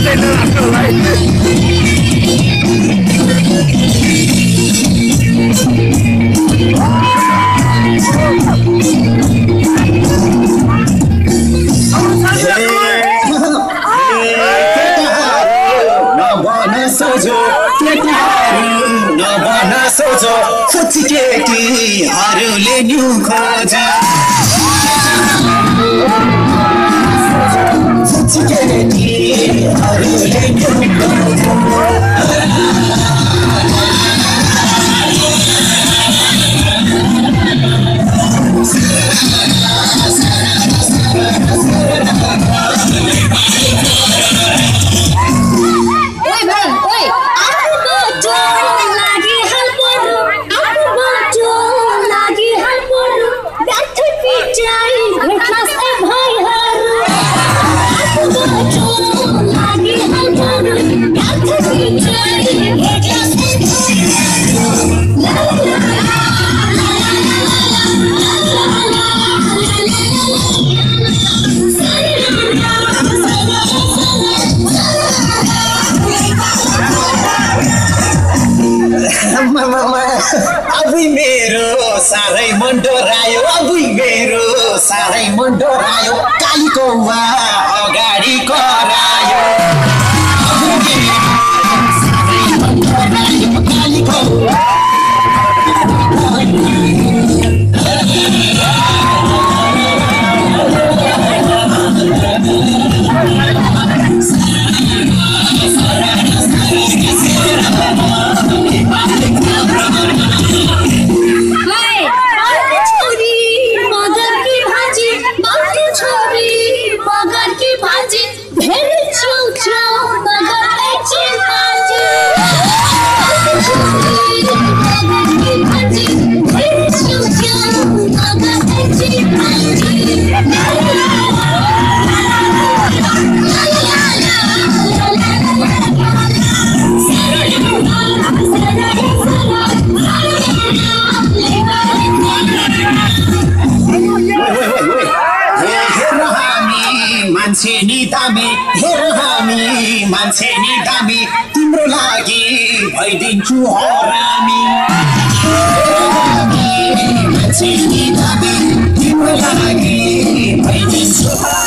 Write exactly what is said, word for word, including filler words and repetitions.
केटीहरूले न्यु खोज केटीहरूले न्यु खोज अबुई मेरो साह्रै मन डोरायो अबुई मेरो साह्रै मन डोरायो कालीको वा अगाडि करायो अबुई मेरो साह्रै मन डोरायो कालीको मान्छे नि दामी हेर हामी मान्छे नि दामी तिम्रो लागि भइदिन्छु हरामी मान्छे नि दामी तिम्रो लागि भइदिन्छु